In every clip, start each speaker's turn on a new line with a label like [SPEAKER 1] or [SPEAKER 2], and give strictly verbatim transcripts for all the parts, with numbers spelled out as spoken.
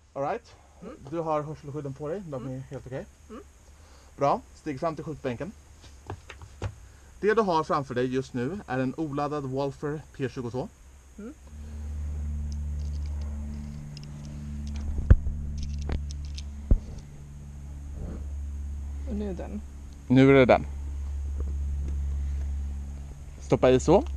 [SPEAKER 1] All right.
[SPEAKER 2] Mm.
[SPEAKER 1] Du har hörselskydden på dig, de är
[SPEAKER 2] Mm.
[SPEAKER 1] helt okej.
[SPEAKER 2] Mm.
[SPEAKER 1] Bra, stig fram till skjutbänken. Det du har framför dig just nu är en oladdad Walther P tjugotvå.
[SPEAKER 2] Mm. Och nu är den.
[SPEAKER 1] Nu är det den. Stoppa i så.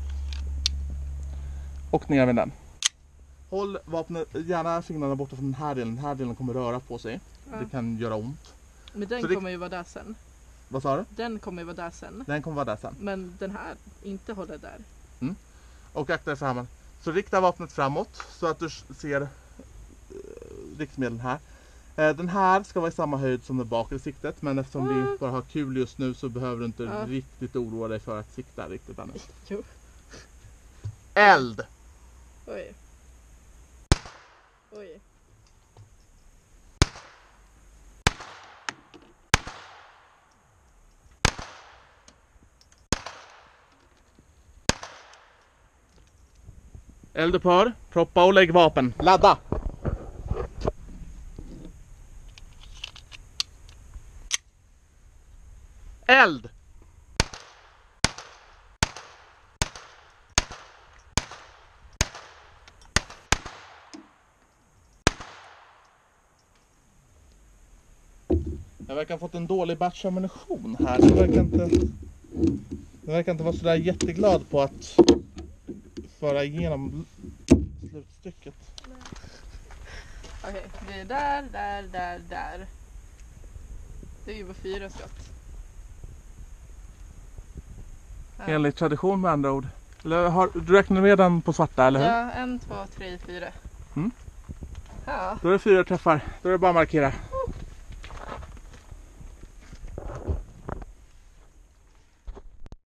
[SPEAKER 1] Och ner med den. Håll vapnet, gärna fingrarna borta från den här delen. Den här delen kommer röra på sig.
[SPEAKER 2] Ja.
[SPEAKER 1] Det kan göra ont.
[SPEAKER 2] Men den
[SPEAKER 1] Så det-
[SPEAKER 2] kommer ju vara där sen.
[SPEAKER 1] Vad sa du?
[SPEAKER 2] Den kommer ju vara där sen.
[SPEAKER 1] Den kommer vara där sen.
[SPEAKER 2] Men den här inte håller där.
[SPEAKER 1] Och akta dig för hammaren. Så rikta vapnet framåt så att du ser eh, riktmedlen här. Eh, den här ska vara i samma höjd som det bakre siktet. Men eftersom vi
[SPEAKER 2] What?
[SPEAKER 1] bara har kul just nu så behöver du inte
[SPEAKER 2] Ja.
[SPEAKER 1] riktigt oroa dig för att sikta riktigt ännu.
[SPEAKER 2] Jo.
[SPEAKER 1] Eld!
[SPEAKER 2] Oj. Oj.
[SPEAKER 1] Eldupphör, proppa och lägg vapen. Ladda! Eld! Jag verkar ha fått en dålig batch ammunition här. Så jag verkar inte, jag verkar inte vara sådär jätteglad på att föra igenom slutstycket.
[SPEAKER 2] Okej, det är där, där, där, där. Det är ju bara fyra skott. Ja.
[SPEAKER 1] Enligt tradition med andra ord. Eller har, du räknar redan på svarta, eller hur?
[SPEAKER 2] Ja, en, två, tre, fyra.
[SPEAKER 1] Mm.
[SPEAKER 2] Ja.
[SPEAKER 1] Då är det fyra träffar. Då är det bara att markera.